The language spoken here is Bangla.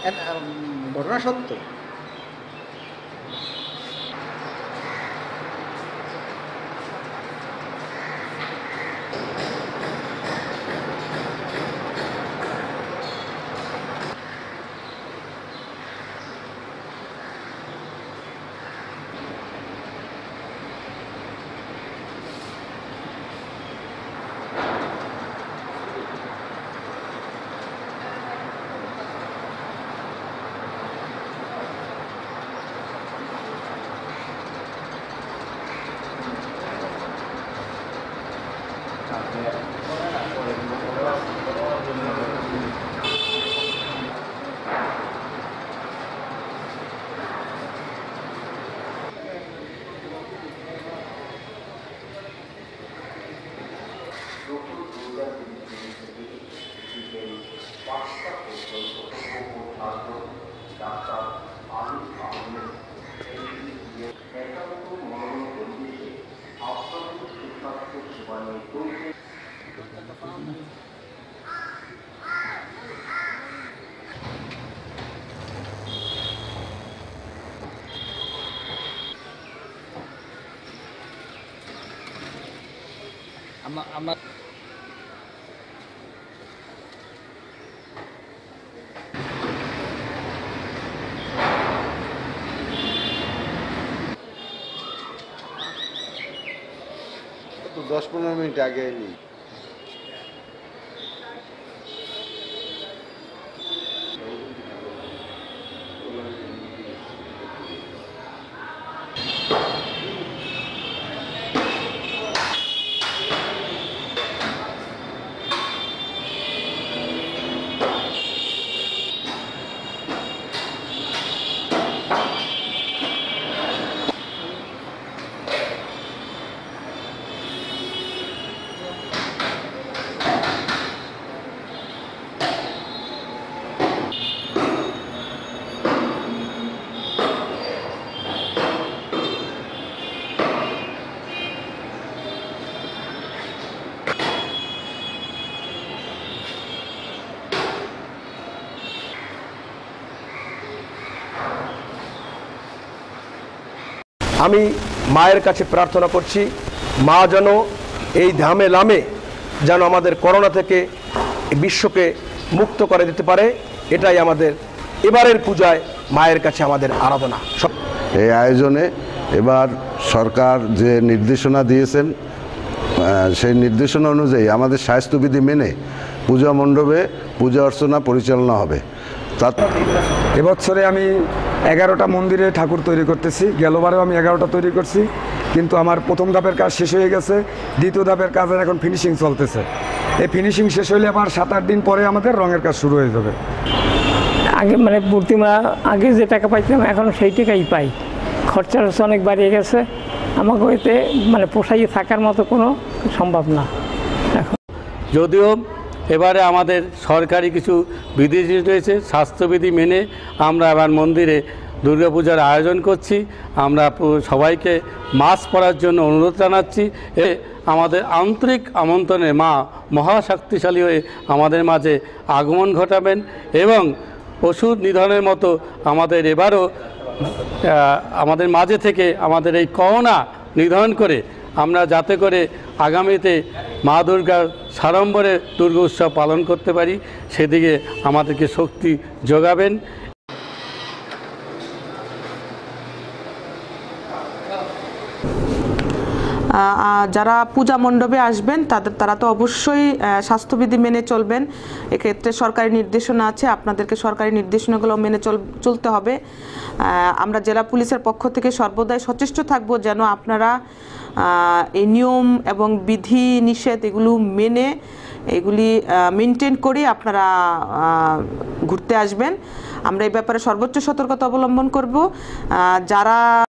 ঘটনা সত্য। আমরা তো 10-15 মিনিট আগে এলি। আমি মায়ের কাছে প্রার্থনা করছি, মা যেন এই ধামে লামে যেন আমাদের করোনা থেকে বিশ্বকে মুক্ত করে দিতে পারে। এটাই আমাদের এবারের পূজায় মায়ের কাছে আমাদের আরাধনা। এই আয়োজনে এবার সরকার যে নির্দেশনা দিয়েছেন সেই নির্দেশনা অনুযায়ী আমাদের স্বাস্থ্যবিধি মেনে পূজা মণ্ডপে পূজা অর্চনা পরিচালনা হবে। এবছরে আমি 11টা মন্দিরে ঠাকুর তৈরি করতেছি। গেলবারেও আমি 11টা তৈরি করছি, কিন্তু আমার প্রথম ধাপের কাজ শেষ হয়ে গেছে। দ্বিতীয় ধাপের কাজের এখন ফিনিশিং চলতেছে। এই ফিনিশিং শেষ হইলে আবার 7-8 দিন পরে আমাদের রঙের কাজ শুরু হয়ে যাবে। আগে মানে প্রতিমা আগে যে টাকা পাইতাম এখন সেই টাকাই পাই। খরচা অনেক বাড়িয়ে গেছে। আমাকে এতে মানে পোষাইয়ে থাকার মতো কোনো সম্ভব না এখন। যদিও এবারে আমাদের সরকারি কিছু বিধি রয়েছে, স্বাস্থ্যবিধি মেনে আমরা এবার মন্দিরে দুর্গাপূজার আয়োজন করছি। আমরা সবাইকে মাস্ক পরার জন্য অনুরোধ জানাচ্ছি। আমাদের আন্তরিক আমন্ত্রণে মা মহাশক্তিশালী হয়ে আমাদের মাঝে আগমন ঘটাবেন এবং ওষুধ নিধনের মতো আমাদের এবারও আমাদের মাঝে থেকে আমাদের এই করোনা নিধন করে আমরা যাতে করে আগামীতে মা দুর্গার সাড়ম্বরে দুর্গা উৎসব পালন করতে পারি, সেদিকে আমাদেরকে শক্তি যোগাবেন। যারা পূজা মণ্ডপে আসবেন তারা তো অবশ্যই স্বাস্থ্যবিধি মেনে চলবেন। এক্ষেত্রে সরকারি নির্দেশনা আছে, আপনাদেরকে সরকারি নির্দেশনাগুলো মেনে চলতে হবে। আমরা জেলা পুলিশের পক্ষ থেকে সর্বদাই সচেষ্ট থাকব যেন আপনারা এই নিয়ম এবং বিধি নিষেধ এগুলো মেনে এগুলি মেনটেন করে আপনারা ঘুরতে আসবেন। আমরা এই ব্যাপারে সর্বোচ্চ সতর্কতা অবলম্বন করব। যারা